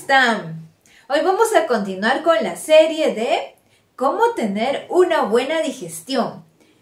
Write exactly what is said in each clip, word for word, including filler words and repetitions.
están? Hoy vamos a continuar con la serie de cómo tener una buena digestión.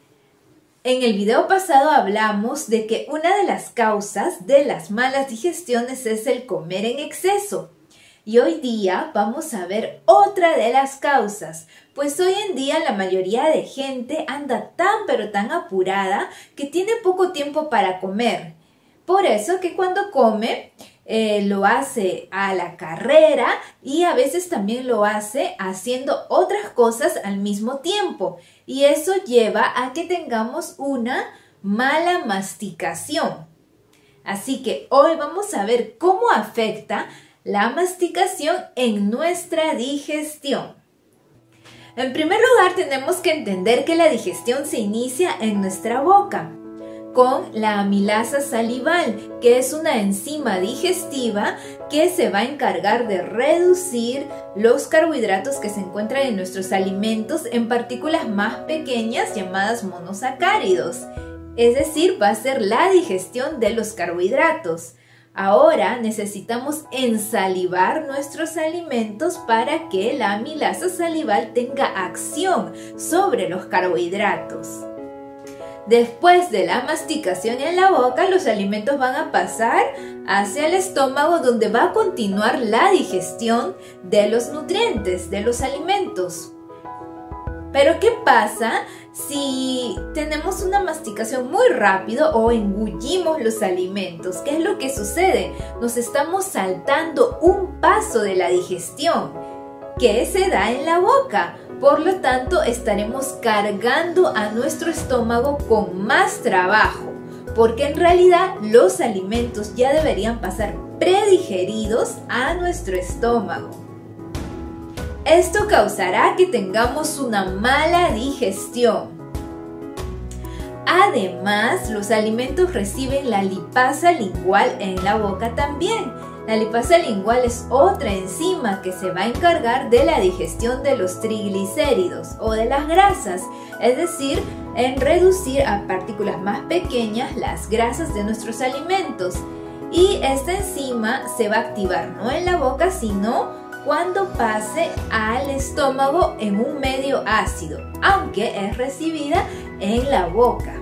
En el video pasado hablamos de que una de las causas de las malas digestiones es el comer en exceso. Y hoy día vamos a ver otra de las causas, pues hoy en día la mayoría de gente anda tan pero tan apurada que tiene poco tiempo para comer. Por eso que cuando come eh, lo hace a la carrera y a veces también lo hace haciendo otras cosas al mismo tiempo. Y eso lleva a que tengamos una mala masticación. Así que hoy vamos a ver cómo afecta la masticación en nuestra digestión. En primer lugar, tenemos que entender que la digestión se inicia en nuestra boca con la amilasa salival, que es una enzima digestiva que se va a encargar de reducir los carbohidratos que se encuentran en nuestros alimentos en partículas más pequeñas llamadas monosacáridos. Es decir, va a ser la digestión de los carbohidratos. Ahora necesitamos ensalivar nuestros alimentos para que la amilasa salival tenga acción sobre los carbohidratos. Después de la masticación en la boca, los alimentos van a pasar hacia el estómago, donde va a continuar la digestión de los nutrientes, de los alimentos. Pero ¿qué pasa si tenemos una masticación muy rápido o engullimos los alimentos? ¿Qué es lo que sucede? Nos estamos saltando un paso de la digestión que se da en la boca. Por lo tanto, estaremos cargando a nuestro estómago con más trabajo, porque en realidad los alimentos ya deberían pasar predigeridos a nuestro estómago. Esto causará que tengamos una mala digestión. Además, los alimentos reciben la lipasa lingual en la boca también. La lipasa lingual es otra enzima que se va a encargar de la digestión de los triglicéridos o de las grasas, es decir, en reducir a partículas más pequeñas las grasas de nuestros alimentos. Y esta enzima se va a activar no en la boca, sino cuando pase al estómago en un medio ácido, aunque es recibida en la boca.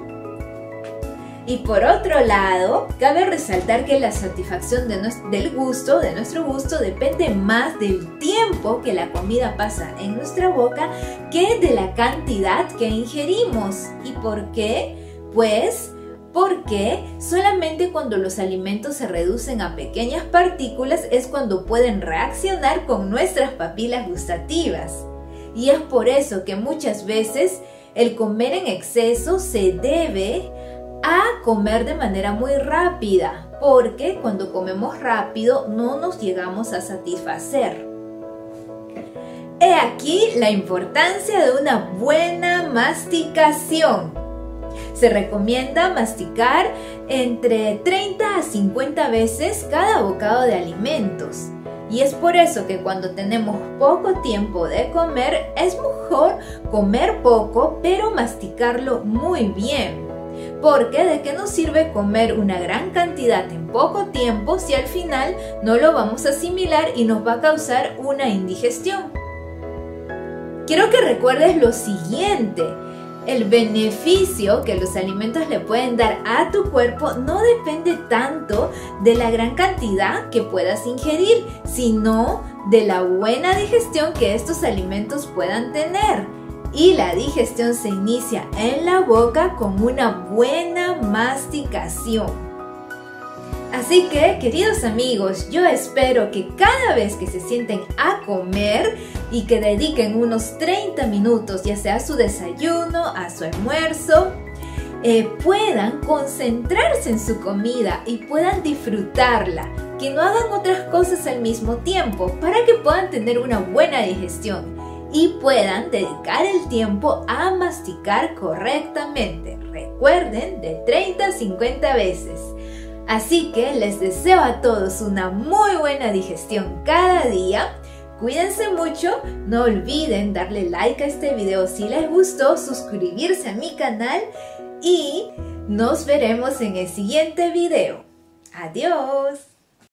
Y por otro lado, cabe resaltar que la satisfacción de nuestro, del gusto, de nuestro gusto, depende más del tiempo que la comida pasa en nuestra boca que de la cantidad que ingerimos. ¿Y por qué? Pues porque solamente cuando los alimentos se reducen a pequeñas partículas es cuando pueden reaccionar con nuestras papilas gustativas. Y es por eso que muchas veces el comer en exceso se debe a comer de manera muy rápida, porque cuando comemos rápido no nos llegamos a satisfacer. He aquí la importancia de una buena masticación. Se recomienda masticar entre treinta a cincuenta veces cada bocado de alimentos. Y es por eso que cuando tenemos poco tiempo de comer, es mejor comer poco, pero masticarlo muy bien. Porque ¿de qué nos sirve comer una gran cantidad en poco tiempo si al final no lo vamos a asimilar y nos va a causar una indigestión? Quiero que recuerdes lo siguiente: el beneficio que los alimentos le pueden dar a tu cuerpo no depende tanto de la gran cantidad que puedas ingerir, sino de la buena digestión que estos alimentos puedan tener. Y la digestión se inicia en la boca con una buena masticación. Así que, queridos amigos, yo espero que cada vez que se sienten a comer y que dediquen unos treinta minutos, ya sea a su desayuno, a su almuerzo, eh, puedan concentrarse en su comida y puedan disfrutarla, que no hagan otras cosas al mismo tiempo, para que puedan tener una buena digestión y puedan dedicar el tiempo a masticar correctamente. Recuerden, de treinta a cincuenta veces. Así que les deseo a todos una muy buena digestión cada día. Cuídense mucho, no olviden darle like a este video si les gustó, suscribirse a mi canal y nos veremos en el siguiente video. ¡Adiós!